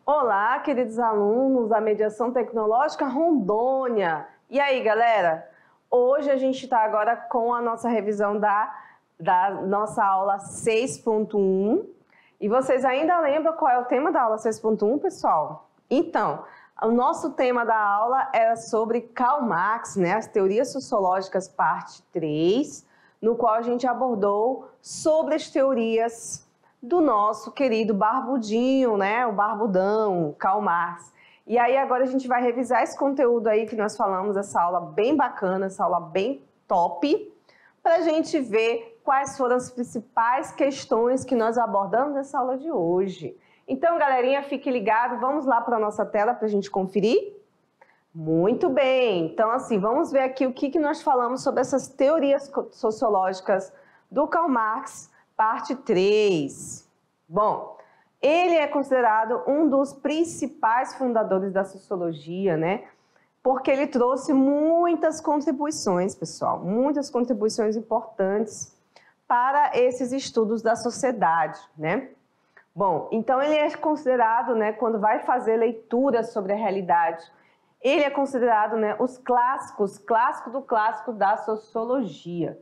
Olá, queridos alunos da Mediação Tecnológica Rondônia. E aí, galera? Hoje a gente está agora com a nossa revisão da nossa aula 6.1. E vocês ainda lembram qual é o tema da aula 6.1, pessoal? Então, o nosso tema da aula era sobre Karl Marx, né? As teorias sociológicas, parte 3, no qual a gente abordou sobre as teorias do nosso querido barbudinho, né? O barbudão, Karl Marx. E aí agora a gente vai revisar esse conteúdo aí que nós falamos, essa aula bem bacana, essa aula bem top, para a gente ver quais foram as principais questões que nós abordamos nessa aula de hoje. Então, galerinha, fique ligado, vamos lá para a nossa tela para a gente conferir? Muito bem, então assim, vamos ver aqui o que nós falamos sobre essas teorias sociológicas do Karl Marx, parte 3. Bom, ele é considerado um dos principais fundadores da sociologia, né? Porque ele trouxe muitas contribuições, pessoal, muitas contribuições importantes para esses estudos da sociedade, né? Bom, então ele é considerado, né, quando vai fazer leituras sobre a realidade, ele é considerado, né, os clássico do clássico da sociologia.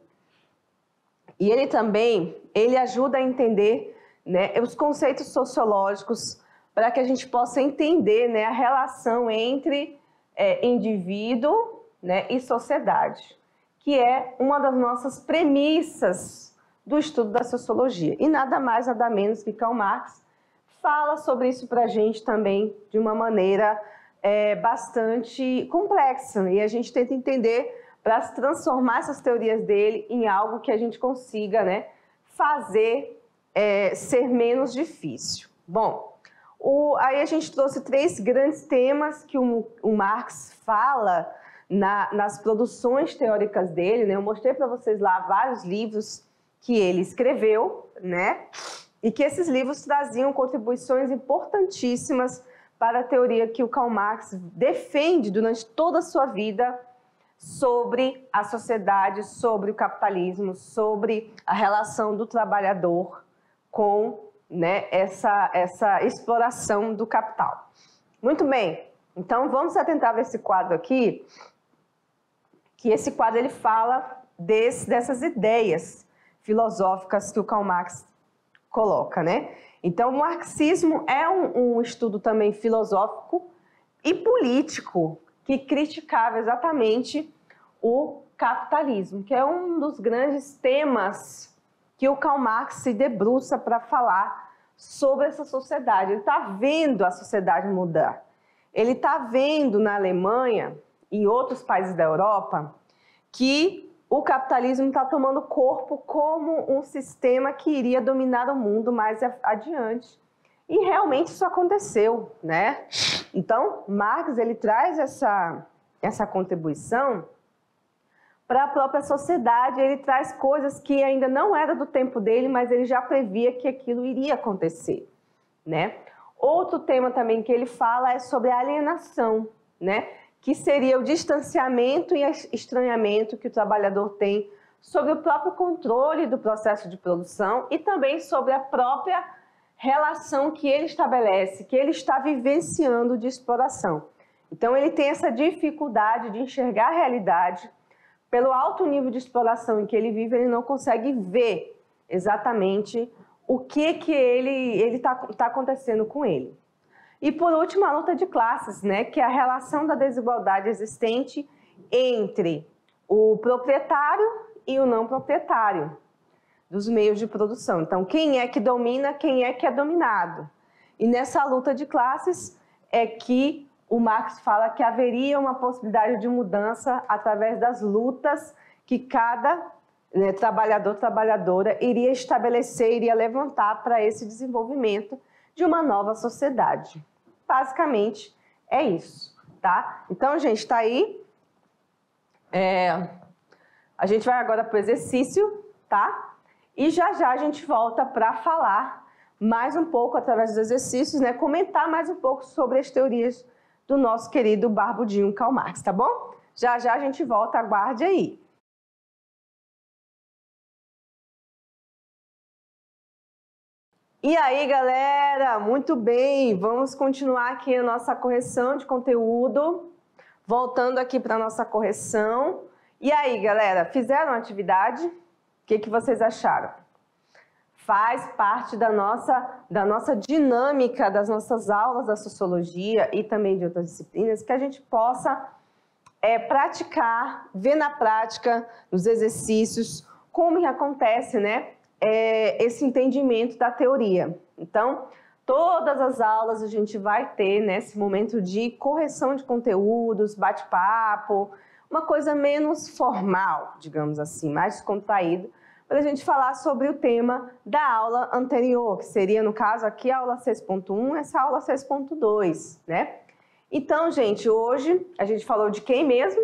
E ele também, ele ajuda a entender, né, os conceitos sociológicos para que a gente possa entender, né, a relação entre indivíduo, né, e sociedade, que é uma das nossas premissas do estudo da sociologia. E nada mais, nada menos que Karl Marx fala sobre isso para a gente também de uma maneira bastante complexa. E a gente tenta entender para transformar essas teorias dele em algo que a gente consiga, né, fazer ser menos difícil. Bom, aí a gente trouxe 3 grandes temas que o Marx fala nas produções teóricas dele, né? Eu mostrei para vocês lá vários livros que ele escreveu, né? E que esses livros traziam contribuições importantíssimas para a teoria que o Karl Marx defende durante toda a sua vida sobre a sociedade, sobre o capitalismo, sobre a relação do trabalhador com, né, essa exploração do capital. Muito bem, então vamos atentar a esse quadro aqui, que esse quadro ele fala dessas ideias filosóficas que o Karl Marx coloca, né? Então, o marxismo é um estudo também filosófico e político que criticava exatamente o capitalismo, que é um dos grandes temas que o Karl Marx se debruça para falar sobre essa sociedade. Ele está vendo a sociedade mudar. Ele está vendo na Alemanha e outros países da Europa que o capitalismo está tomando corpo como um sistema que iria dominar o mundo mais adiante. E realmente isso aconteceu, né? Então, Marx ele traz essa contribuição para a própria sociedade, ele traz coisas que ainda não era do tempo dele, mas ele já previa que aquilo iria acontecer, né? Outro tema também que ele fala é sobre a alienação, né? Que seria o distanciamento e estranhamento que o trabalhador tem sobre o próprio controle do processo de produção e também sobre a própria relação que ele estabelece, que ele está vivenciando de exploração. Então ele tem essa dificuldade de enxergar a realidade. Pelo alto nível de exploração em que ele vive, ele não consegue ver exatamente o que está acontecendo com ele. E por último, a luta de classes, né, que é a relação da desigualdade existente entre o proprietário e o não proprietário dos meios de produção. Então, quem é que domina, quem é que é dominado. E nessa luta de classes é que o Marx fala que haveria uma possibilidade de mudança através das lutas que cada trabalhador, trabalhadora iria estabelecer, iria levantar para esse desenvolvimento de uma nova sociedade. Basicamente é isso, tá? Então, gente, está aí. A gente vai agora para o exercício, tá? E já a gente volta para falar mais um pouco através dos exercícios, né? Comentar mais um pouco sobre as teorias do nosso querido barbudinho Karl Marx, tá bom? Já a gente volta, aguarde aí. E aí, galera, muito bem, vamos continuar aqui a nossa correção de conteúdo, voltando aqui para a nossa correção. E aí, galera, fizeram a atividade? O que vocês acharam? Faz parte da nossa dinâmica, das nossas aulas da sociologia e também de outras disciplinas, que a gente possa praticar, ver na prática, nos exercícios, como que acontece, né? Esse entendimento da teoria. Então, todas as aulas a gente vai ter nesse momento de correção de conteúdos, bate-papo, uma coisa menos formal, digamos assim, mais descontraído, para a gente falar sobre o tema da aula anterior, que seria, no caso aqui, a aula 6.1, essa aula 6.2, né? Então, gente, hoje a gente falou de quem mesmo?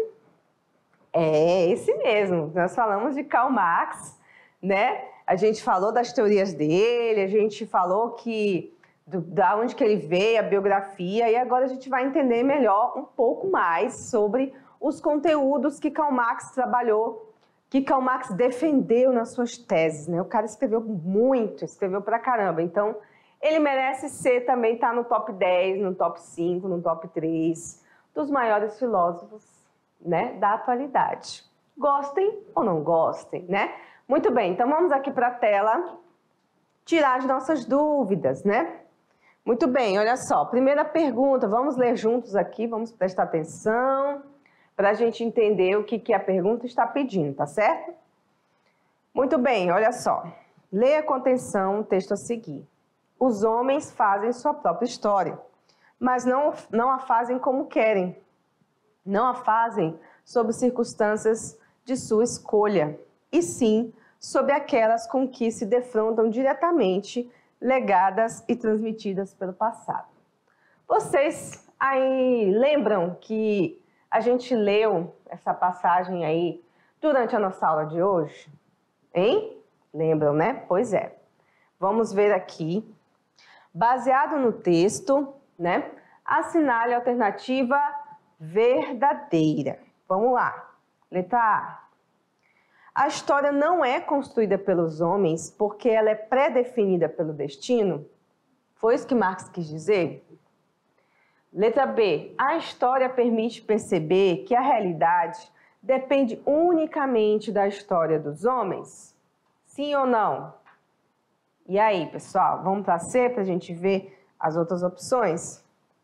Esse mesmo, nós falamos de Karl Marx, né? A gente falou das teorias dele, a gente falou da onde que ele veio, a biografia, e agora a gente vai entender melhor um pouco mais sobre os conteúdos que Karl Marx trabalhou, que Karl Marx defendeu nas suas teses, né? O cara escreveu muito, escreveu pra caramba, então ele merece também estar no top 10, no top 5, no top 3 dos maiores filósofos, né, da atualidade. Gostem ou não gostem, né? Muito bem, então vamos aqui para a tela tirar as nossas dúvidas, né? Muito bem, olha só, primeira pergunta, vamos ler juntos aqui, vamos prestar atenção para a gente entender o que a pergunta está pedindo, tá certo? Muito bem, olha só, leia com atenção o texto a seguir. Os homens fazem sua própria história, mas não a fazem como querem. Não a fazem sob circunstâncias de sua escolha, e sim sob aquelas com que se defrontam diretamente, legadas e transmitidas pelo passado. Vocês aí lembram que a gente leu essa passagem aí durante a nossa aula de hoje? Hein? Lembram, né? Pois é. Vamos ver aqui. Baseado no texto, né? Assinale a alternativa verdadeira. Vamos lá. Letra A. A história não é construída pelos homens porque ela é pré-definida pelo destino? Foi isso que Marx quis dizer? Letra B. A história permite perceber que a realidade depende unicamente da história dos homens? Sim ou não? E aí, pessoal, vamos para C para a gente ver as outras opções?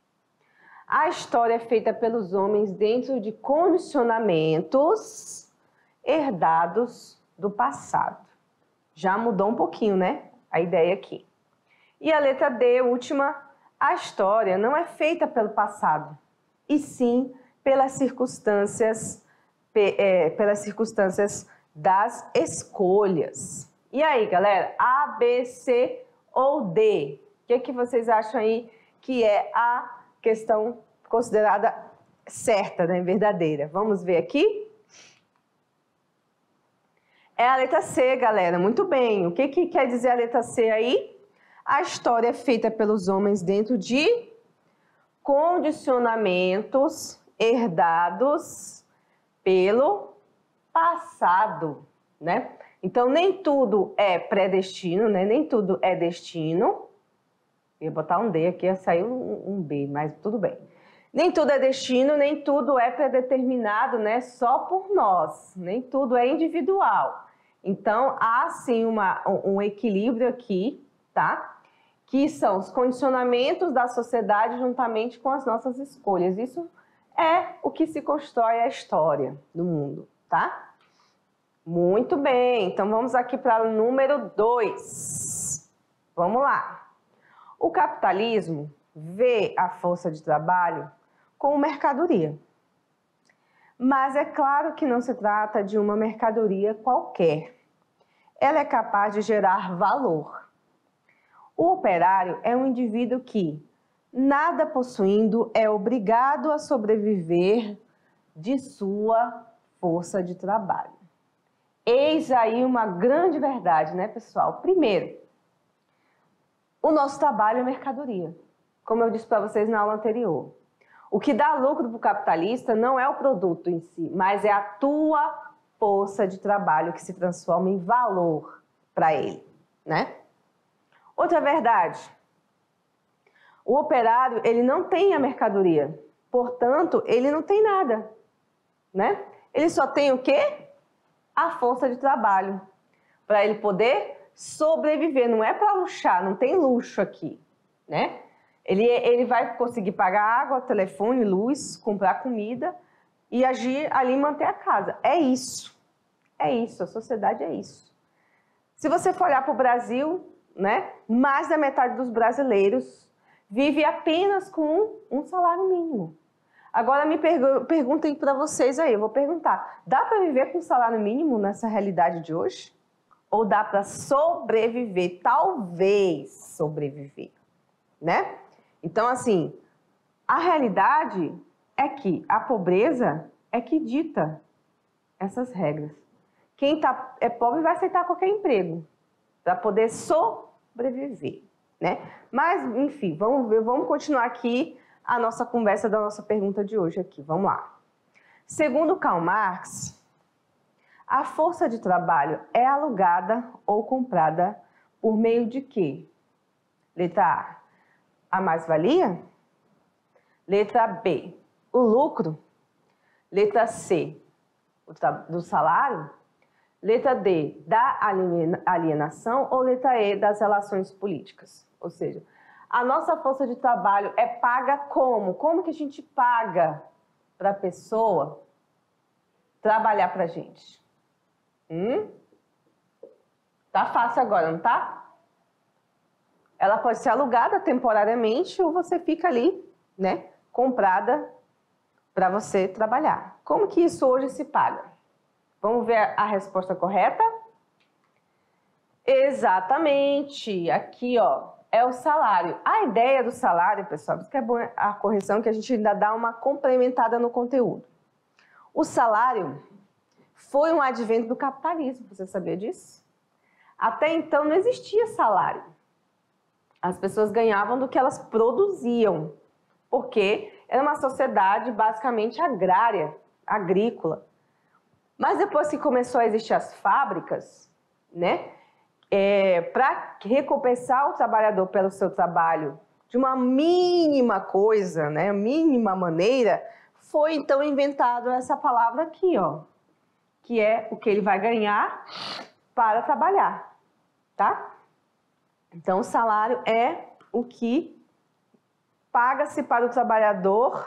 A história é feita pelos homens dentro de condicionamentos herdados do passado. Já mudou um pouquinho, né? A ideia aqui. E a letra D, última, a história não é feita pelo passado, e sim pelas circunstâncias das escolhas. E aí, galera, A, B, C ou D? O que vocês acham aí que é a questão considerada certa, né, verdadeira? Vamos ver aqui? É a letra C, galera. Muito bem. O que quer dizer a letra C aí? A história é feita pelos homens dentro de condicionamentos herdados pelo passado, né? Então, nem tudo é predestino, né? Nem tudo é destino. Eu ia botar um D aqui, ia sair um B, mas tudo bem. Nem tudo é destino, nem tudo é predeterminado, né? Só por nós. Nem tudo é individual. Então, há sim um equilíbrio aqui, tá? Que são os condicionamentos da sociedade juntamente com as nossas escolhas. Isso é o que se constrói a história do mundo, tá? Muito bem, então vamos aqui para o número 2. Vamos lá. O capitalismo vê a força de trabalho como mercadoria. Mas é claro que não se trata de uma mercadoria qualquer. Ela é capaz de gerar valor. O operário é um indivíduo que, nada possuindo, é obrigado a sobreviver de sua força de trabalho. Eis aí uma grande verdade, né, pessoal? Primeiro, o nosso trabalho é mercadoria, como eu disse para vocês na aula anterior. O que dá lucro para o capitalista não é o produto em si, mas é a tua força de trabalho que se transforma em valor para ele, né? Outra verdade, o operário, ele não tem a mercadoria, portanto, ele não tem nada, né? Ele só tem o quê? A força de trabalho, para ele poder sobreviver, não é para luxar, não tem luxo aqui, né? Ele vai conseguir pagar água, telefone, luz, comprar comida e agir ali e manter a casa. É isso, a sociedade é isso. Se você for olhar para o Brasil, né, mais da metade dos brasileiros vive apenas com um salário mínimo. Agora me perguntem para vocês aí, eu vou perguntar, dá para viver com salário mínimo nessa realidade de hoje? Ou dá para sobreviver? Talvez sobreviver, né? Então, assim, a realidade é que a pobreza é que dita essas regras. Quem é pobre vai aceitar qualquer emprego para poder sobreviver, né? Mas, enfim, vamos continuar aqui a nossa conversa da nossa pergunta de hoje aqui. Vamos lá. Segundo Karl Marx, a força de trabalho é alugada ou comprada por meio de quê? Letra A mais-valia? Letra B, o lucro? Letra C, do salário? Letra D, da alienação? Ou letra E, das relações políticas? Ou seja, a nossa força de trabalho é paga como? Como que a gente paga para a pessoa trabalhar para a gente? Tá fácil agora, não tá? Ela pode ser alugada temporariamente ou você fica ali, né, comprada para você trabalhar. Como que isso hoje se paga? Vamos ver a resposta correta? Exatamente, aqui ó, é o salário. A ideia do salário, pessoal, isso que é bom a correção, que a gente ainda dá uma complementada no conteúdo. O salário foi um advento do capitalismo, você sabia disso? Até então não existia salário. As pessoas ganhavam do que elas produziam, porque era uma sociedade basicamente agrária, agrícola. Mas depois que começou a existir as fábricas, né, para recompensar o trabalhador pelo seu trabalho de uma mínima coisa, né, mínima maneira, foi então inventado essa palavra aqui, ó, que é o que ele vai ganhar para trabalhar, tá? Então, o salário é o que paga-se para o trabalhador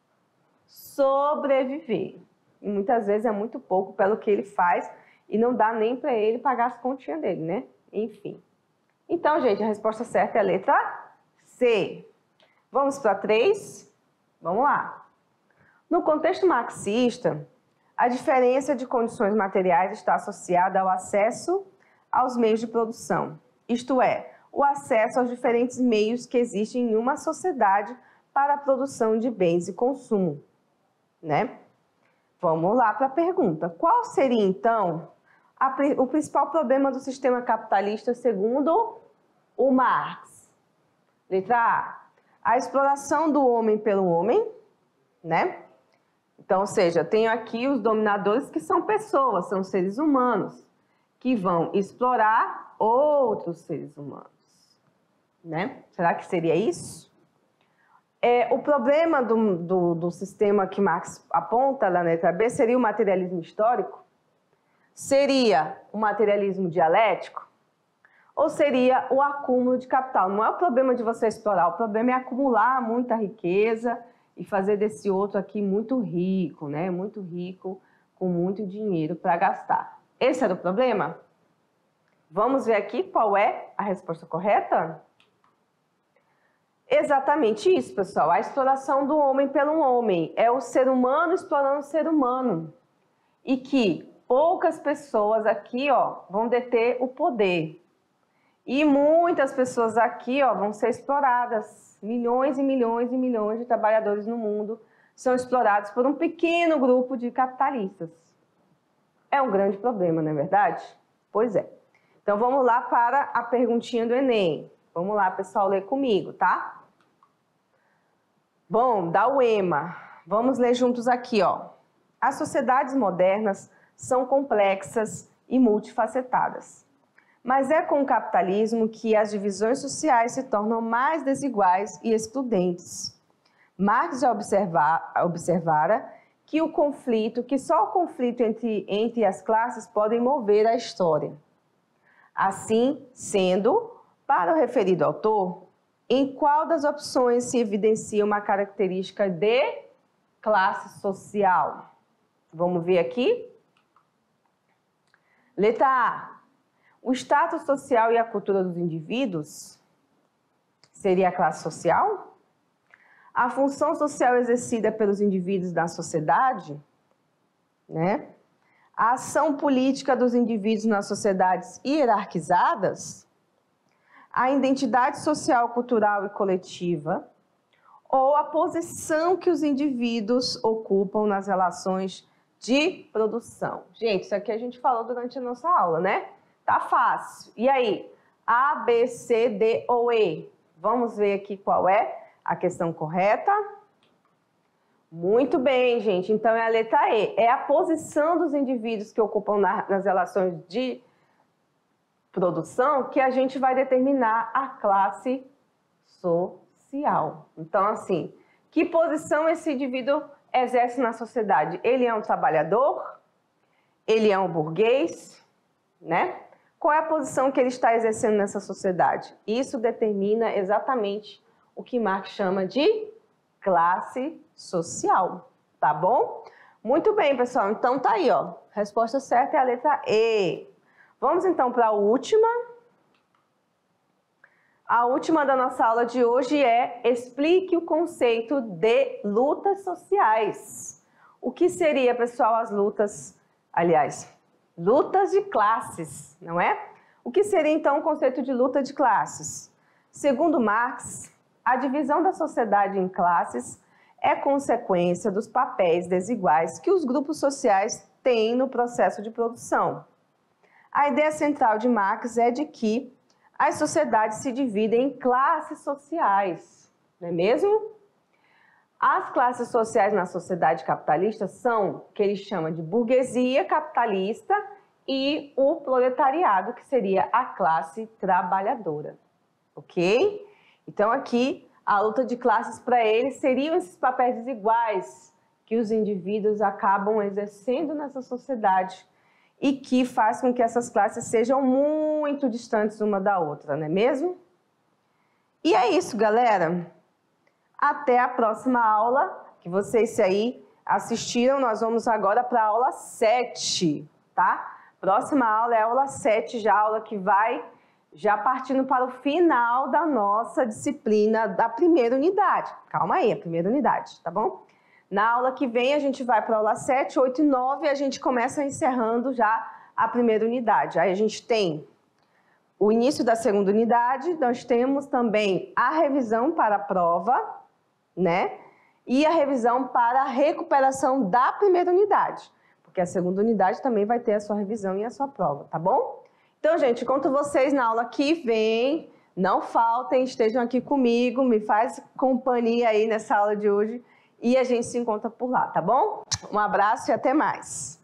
sobreviver. E muitas vezes é muito pouco pelo que ele faz e não dá nem para ele pagar as continhas dele, né? Enfim. Então, gente, a resposta certa é a letra C. Vamos para 3? Vamos lá. No contexto marxista, a diferença de condições materiais está associada ao acesso aos meios de produção. Isto é, o acesso aos diferentes meios que existem em uma sociedade para a produção de bens e consumo, né? Vamos lá para a pergunta. Qual seria, então, o principal problema do sistema capitalista segundo o Marx? Letra A exploração do homem pelo homem, né? Então, ou seja, tenho aqui os dominadores que são pessoas, são seres humanos, que vão explorar outros seres humanos, né? Será que seria isso? O problema do sistema que Marx aponta na letra B seria o materialismo histórico? Seria o materialismo dialético? Ou seria o acúmulo de capital? Não é o problema de você explorar, o problema é acumular muita riqueza e fazer desse outro aqui muito rico, né? Muito rico, com muito dinheiro para gastar. Esse era o problema? Vamos ver aqui qual é a resposta correta? Exatamente isso, pessoal. A exploração do homem pelo homem. É o ser humano explorando o ser humano. E que poucas pessoas aqui, ó, vão deter o poder. E muitas pessoas aqui, ó, vão ser exploradas. Milhões e milhões e milhões de trabalhadores no mundo são explorados por um pequeno grupo de capitalistas. É um grande problema, não é verdade? Pois é. Então, vamos lá para a perguntinha do Enem. Vamos lá, pessoal, ler comigo, tá? Bom, dá o EMA. Vamos ler juntos aqui, ó. As sociedades modernas são complexas e multifacetadas. Mas é com o capitalismo que as divisões sociais se tornam mais desiguais e excludentes. Marx já observara que só o conflito entre as classes pode mover a história. Assim sendo, para o referido autor, em qual das opções se evidencia uma característica de classe social? Vamos ver aqui. Letra A. O status social e a cultura dos indivíduos seria a classe social? A função social exercida pelos indivíduos na sociedade, né? A ação política dos indivíduos nas sociedades hierarquizadas, a identidade social, cultural e coletiva, ou a posição que os indivíduos ocupam nas relações de produção. Gente, isso aqui a gente falou durante a nossa aula, né? Tá fácil. E aí? A, B, C, D ou E? Vamos ver aqui qual é a questão correta. Muito bem, gente. Então, é a letra E. É a posição dos indivíduos que ocupam nas relações de produção que a gente vai determinar a classe social. Então, assim, que posição esse indivíduo exerce na sociedade? Ele é um trabalhador? Ele é um burguês? Né? Qual é a posição que ele está exercendo nessa sociedade? Isso determina exatamente o que Marx chama de classe social, tá bom? Muito bem, pessoal. Então tá aí, ó. Resposta certa é a letra E. Vamos então para a última. A última da nossa aula de hoje é explique o conceito de lutas sociais. O que seria, pessoal, as lutas, aliás, lutas de classes, não é? O que seria então o conceito de luta de classes? Segundo Marx, a divisão da sociedade em classes é consequência dos papéis desiguais que os grupos sociais têm no processo de produção. A ideia central de Marx é de que as sociedades se dividem em classes sociais, não é mesmo? As classes sociais na sociedade capitalista são o que ele chama de burguesia capitalista e o proletariado, que seria a classe trabalhadora, ok? Então aqui a luta de classes para eles seriam esses papéis desiguais que os indivíduos acabam exercendo nessa sociedade e que faz com que essas classes sejam muito distantes uma da outra, não é mesmo? E é isso, galera. Até a próxima aula, que vocês aí assistiram. Nós vamos agora para a aula 7, tá? Próxima aula é a aula 7, já a aula que vai já partindo para o final da nossa disciplina da primeira unidade. Calma aí, a primeira unidade, tá bom? Na aula que vem a gente vai para a aula 7, 8 e 9 e a gente começa encerrando já a primeira unidade. Aí a gente tem o início da segunda unidade, nós temos também a revisão para a prova, né? E a revisão para a recuperação da primeira unidade, porque a segunda unidade também vai ter a sua revisão e a sua prova, tá bom? Então, gente, conto vocês na aula que vem. Não faltem, estejam aqui comigo, me faz companhia aí nessa aula de hoje e a gente se encontra por lá, tá bom? Um abraço e até mais!